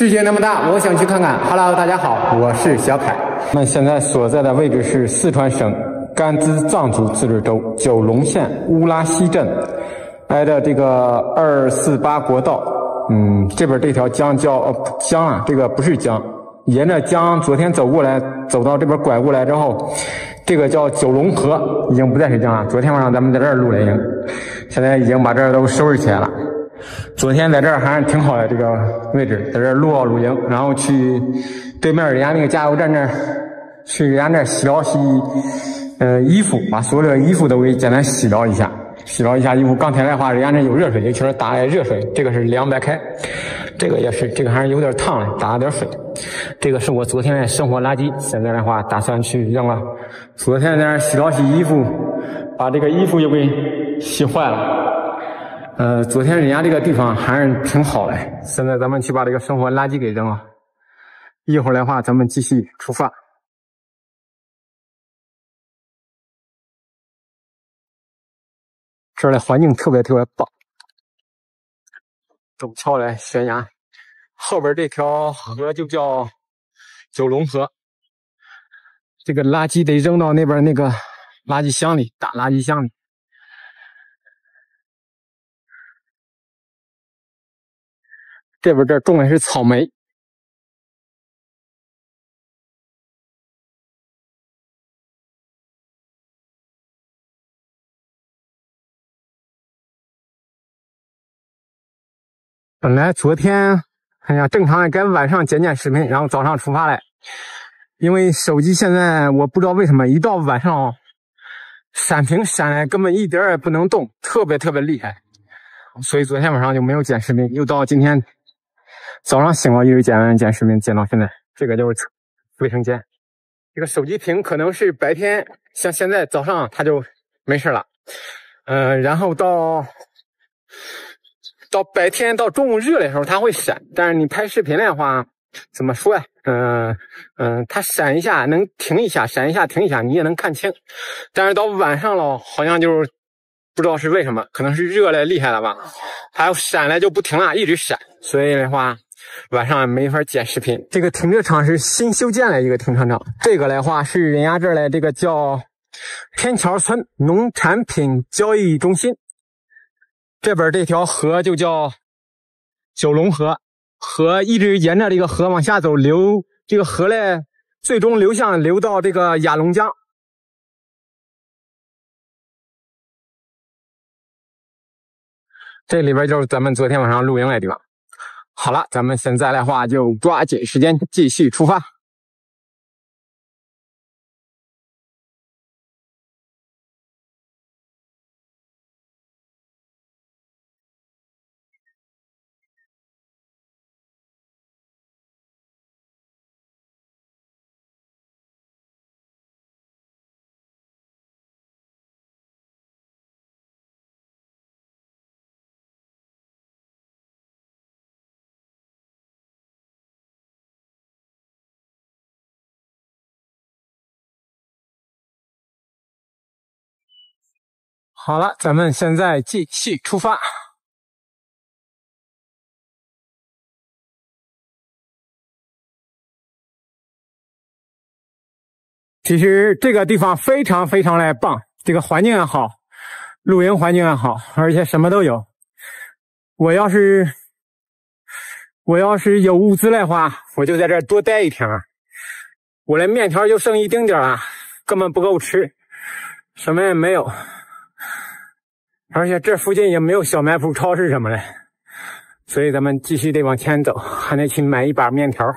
世界那么大，我想去看看。Hello， 大家好，我是小凯。我们现在所在的位置是四川省甘孜藏族自治州九龙县乌拉西镇，挨着这个248国道。这边这条江叫江啊，这个不是江，沿着江昨天走过来，走到这边拐过来之后，这个叫九龙河，已经不再是江了。昨天晚上咱们在这儿录了影，现在已经把这儿都收拾起来了。昨天在这儿还是挺好的，这个位置在这儿露营，然后去对面人家那个加油站那儿，去人家那儿洗了洗衣服，把所有的衣服都给简单洗了一下，洗了一下衣服。刚才的话，人家那有热水，尤其是打了热水，这个是凉白开，这个也是，这个还是有点烫的，打了点水。这个是我昨天的生活垃圾，现在的话打算去扔了。昨天在那儿洗了洗衣服，把这个衣服又给洗坏了。昨天人家这个地方还是挺好的，现在咱们去把这个生活垃圾给扔了。一会儿的话，咱们继续出发。这儿的环境特别棒，陡峭的悬崖，后边这条河就叫九龙河。这个垃圾得扔到那边那个垃圾箱里，大垃圾箱里。这边这种的是草莓，本来昨天正常的该晚上剪视频，然后早上出发来，因为手机现在我不知道为什么一到晚上闪屏闪的根本一点也不能动，特别厉害，所以昨天晚上就没有剪视频，又到今天早上醒了，一直剪视频，剪到现在。这个就是卫生间。这个手机屏可能是白天，像现在早上它就没事了，然后到白天到中午热的时候它会闪，但是你拍视频的话，怎么说呀？它闪一下能停一下，闪一下停一下，你也能看清。但是到晚上了，好像就是不知道是为什么，可能是热的厉害了吧，还有闪了就不停了，一直闪，所以的话晚上没法剪视频。这个停车场是新修建的一个停车场，这个的话是人家这儿的这个叫天桥村农产品交易中心。这边这条河就叫九龙河，河一直沿着这个河往下走，流这个河嘞，最终流到这个雅龙江。这里边就是咱们昨天晚上露营的地方。好了，咱们现在的话就抓紧时间继续出发。好了，咱们现在继续出发。其实这个地方非常的棒，这个环境也好，露营环境也好，而且什么都有。我要是有物资的话，我就在这儿多待一天了。我的面条就剩一丁点了，根本不够吃，什么也没有。而且这附近也没有小卖部、超市什么的，所以咱们继续得往前走，还得去买一把面条。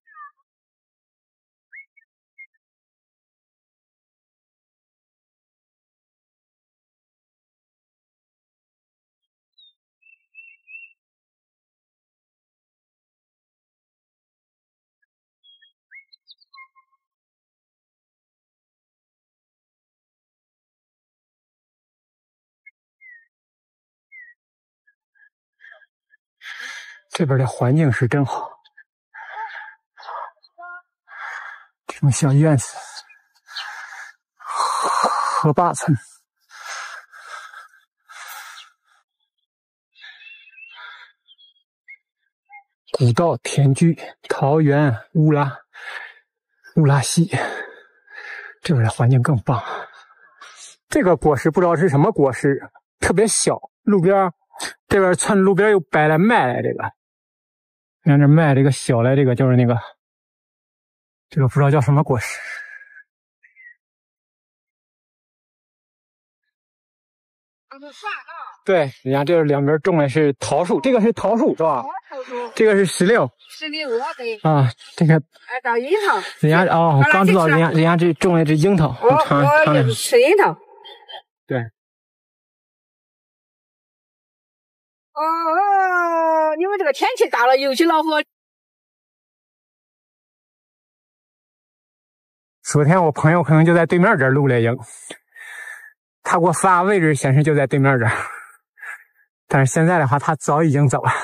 这边的环境是真好，这种小院子，河坝村。 古道田居，桃源乌拉溪，这边的环境更棒。这个果实不知道是什么果实，特别小，路边这边村路边又摆了卖了这个，你看这卖这个小的这个就是那个，这个不知道叫什么果实。对，人家这两边种的是桃树，这个是桃树是吧？桃树，这个是石榴。石榴对。啊，这个。叫樱桃。人家哦，刚知道人家这种的是樱桃。我就是吃樱桃。对。哦，因为这个天气大了，尤其恼火。昨天我朋友可能就在对面这儿录了影，他给我发位置显示就在对面这儿。但是现在的话，他早已经走了。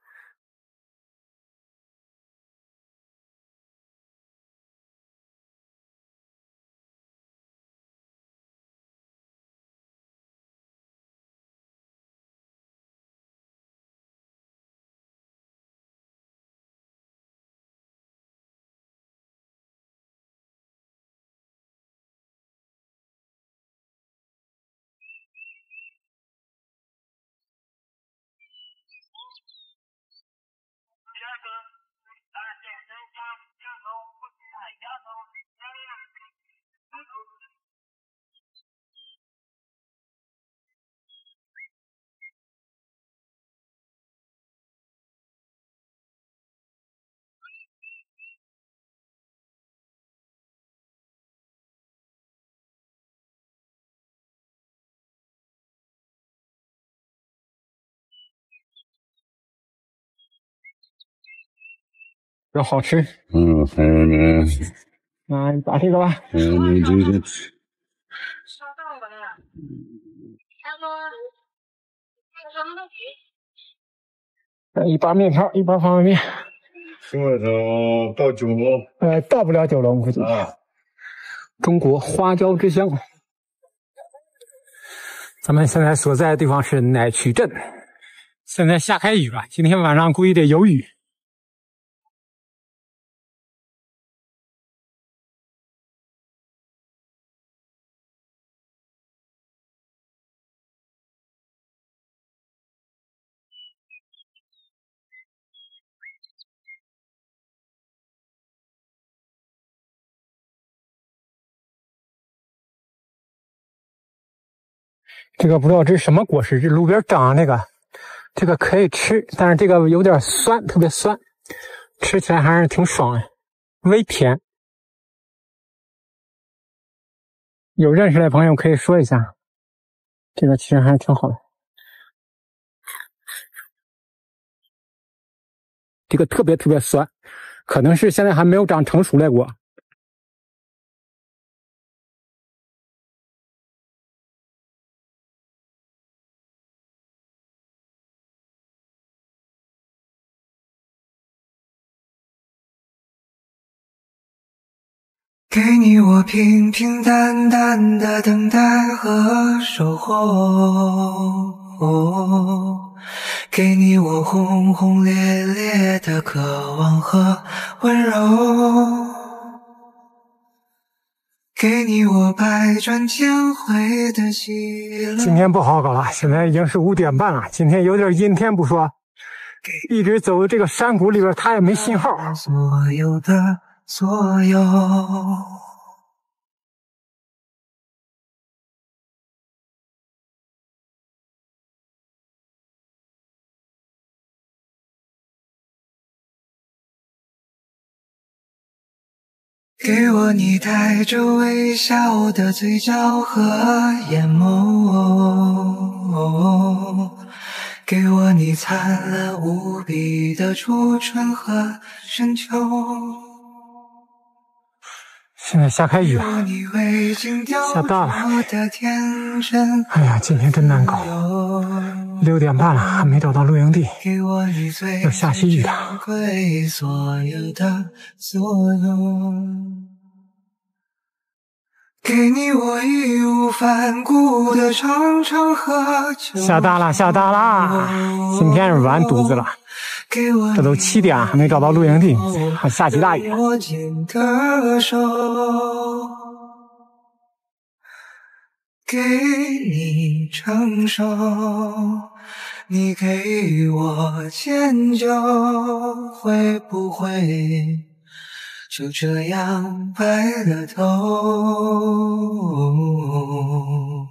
这好吃。还有呢。你把这个吧。你这个。一包面条，一包方便面。什么时候到九龙？到不了九龙估计。中国花椒之乡。咱们现在所在的地方是乃曲镇，现在下开雨了，今天晚上估计得有雨。这个不知道这是什么果实，这路边长那个，这个可以吃，但是这个有点酸，特别酸，吃起来还是挺爽的，微甜。有认识的朋友可以说一下，这个其实还是挺好的。这个特别酸，可能是现在还没有长成熟的果。 给你我平平淡淡的等待和守候，给你我轰轰烈烈的渴望和温柔，给你我百转千回的喜乐。 今天不好搞了，现在已经是5点半了，今天有点阴天不说，一直走这个山谷里边，它也没信号。 所有的所有，给我你带着微笑的嘴角和眼眸，给我你灿烂无比的初春和深秋。 现在下开雨了，下大了。哎呀，今天真难搞。6点半了，还没找到露营地，要下起雨了。 给你我义无反顾的长长和久。 下大了，下大了！今天是完犊子了。 这都7点还没找到露营地，还下起大雨。 给你承受，你给我迁就，会不会就这样白了头？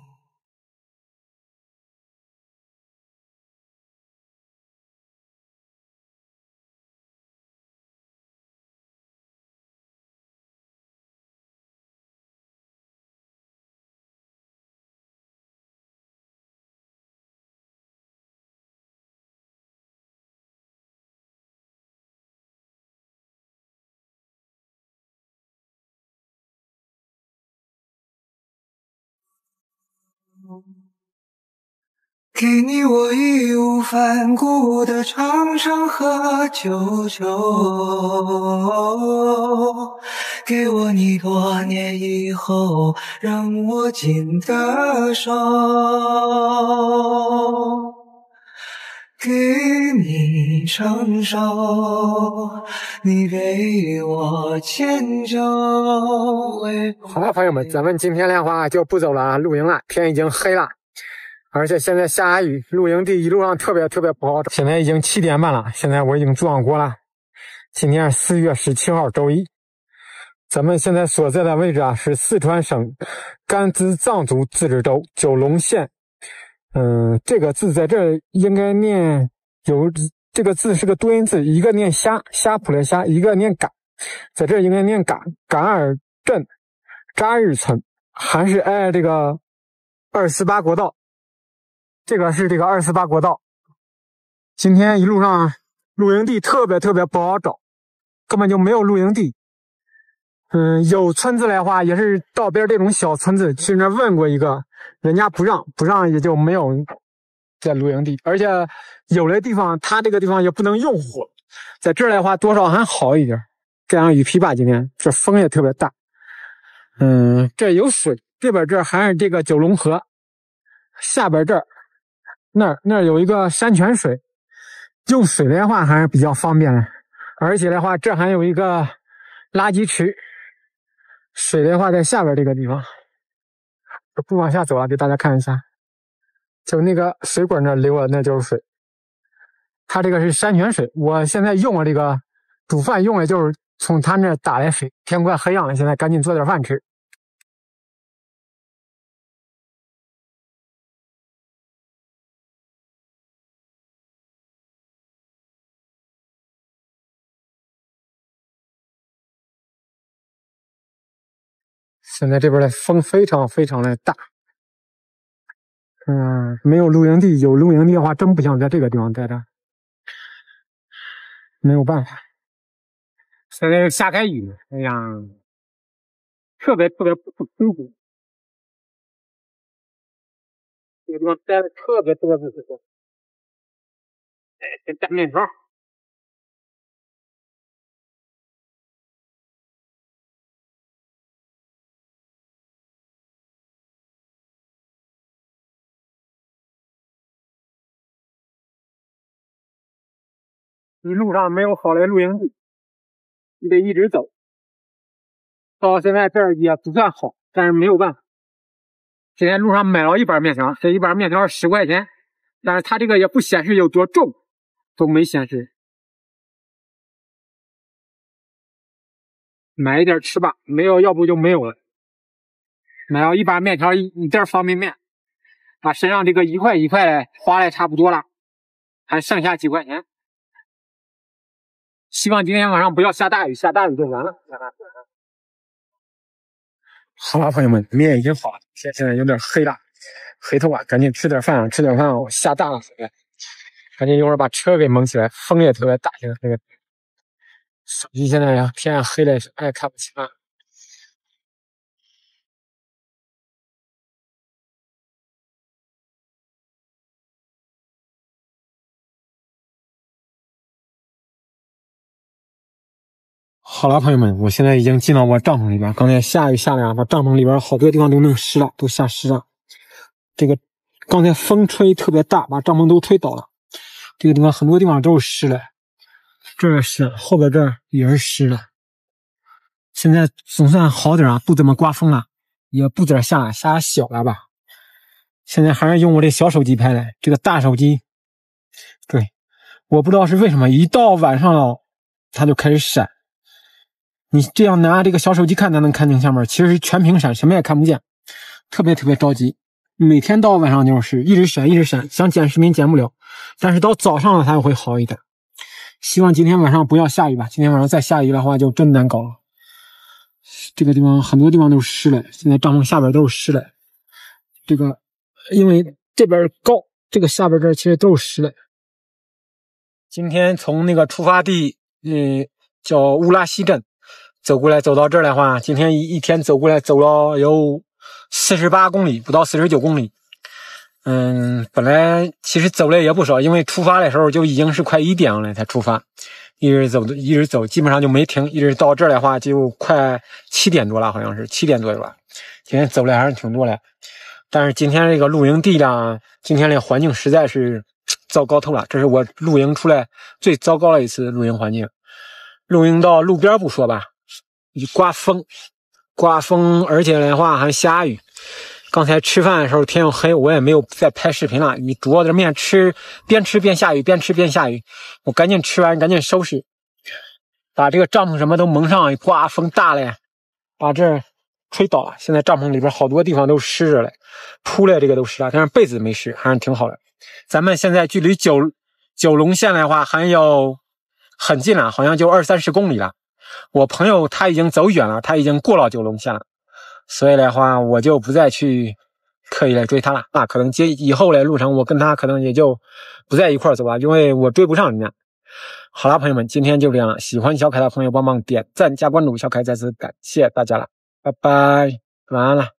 给你我义无反顾的长长和久久，给我你多年以后让我紧的手，给你承受，你给我迁就。 好了，朋友们，咱们今天的话就不走了，露营了，天已经黑了。而且现在下雨，露营地一路上特别不好找。现在已经7点半了，现在我已经撞过了。今天4月17号周一，咱们现在所在的位置啊是四川省甘孜藏族自治州九龙县。这个字在这儿应该念有这个字是个多音字，一个念虾谱的虾，一个念杆，在这儿应该念杆尔镇扎日村，还是挨这个248国道。这个是这个248国道。今天一路上露营地特别不好找，根本就没有露营地。有村子的话也是道边这种小村子，去那问过一个，人家不让也就没有在露营地。而且有的地方它这个地方也不能用火，在这儿的话多少还好一点。这样雨披吧，今天这风也特别大。这有水，这边这还是这个九龙河，下边这儿那儿有一个山泉水，用水的话还是比较方便的。而且的话这还有一个垃圾池，水的话在下边这个地方。不往下走了，给大家看一下，就那个水管那流了，那就是水。它这个是山泉水，我现在用了这个煮饭用的就是从它那打来水。天快黑暗了，现在赶紧做点饭吃。现在这边的风非常的大。没有露营地，有露营地的话真不想在这个地方待着，没有办法。现在又下开雨，哎呀，特别不舒服。这个地方待的特别不舒服。先蘸面条。一路上没有好的露营地，你得一直走。到现在这儿也不算好，但是没有办法。今天路上买了一板面条，这一板面条10块钱，但是它这个也不显示有多重，都没显示。买一点吃吧，没有要不就没有了。买了一板面条，一袋方便面，把身上这个1块1块的花的差不多了，还剩下几块钱。希望今天晚上不要下大雨，下大雨就完了。好了，朋友们，面已经好了，天现在有点黑了，黑头啊，赶紧吃点饭啊，下大了，赶紧一会儿把车给蒙起来，风也特别大，现在这个手机现在天黑了，爱看不清了。好了，朋友们，我现在已经进到我帐篷里边。刚才下雨下的啊，把帐篷里边好多地方都弄湿了，都下湿了。这个刚才风吹特别大，把帐篷都吹倒了。这个地方很多地方都是湿了。 这儿是后边这儿也是湿的。现在总算好点啊，不怎么刮风了，也不怎么下小了吧。现在还是用我这小手机拍的，这个大手机，对，我不知道是为什么，一到晚上了，它就开始闪。你这样拿这个小手机看，才能看清下面，其实全屏闪，什么也看不见，特别着急。每天到晚上就是一直闪，想剪视频剪不了，但是到早上了它就会好一点。希望今天晚上不要下雨吧，今天晚上再下雨的话就真难搞了。这个地方很多地方都湿了，现在帐篷下边都是湿了。这个因为这边高，这个下边这其实都是湿的。今天从那个出发地，叫乌拉西镇走过来，走到这儿的话，今天一天走过来走了有48公里，不到49公里。本来其实走了也不少，因为出发的时候就已经是快1点了才出发，一直走，基本上就没停，一直到这儿的话就快7点多了，好像是7点多了。今天走的还是挺多的，但是今天这个露营地呢，今天这环境实在是糟糕透了，这是我露营出来最糟糕的一次露营环境。露营到路边不说吧，刮风，而且的话还下雨。刚才吃饭的时候天又黑，我也没有再拍视频了。你煮我的面吃，边吃边下雨，我赶紧吃完赶紧收拾，把这个帐篷什么都蒙上，刮风大了，把这吹倒了。现在帐篷里边好多地方都湿着了，铺了这个都湿了，但是被子没湿，还是挺好的。咱们现在距离九龙县的话还有很近了，好像就20-30公里了。我朋友他已经走远了，他已经过了九龙县了，所以的话我就不再去刻意来追他了。那可能以后的路程我跟他可能也就不在一块走了，因为我追不上人家。好了，朋友们，今天就这样了。喜欢小凯的朋友帮忙点赞加关注，小凯再次感谢大家了，拜拜，晚安了。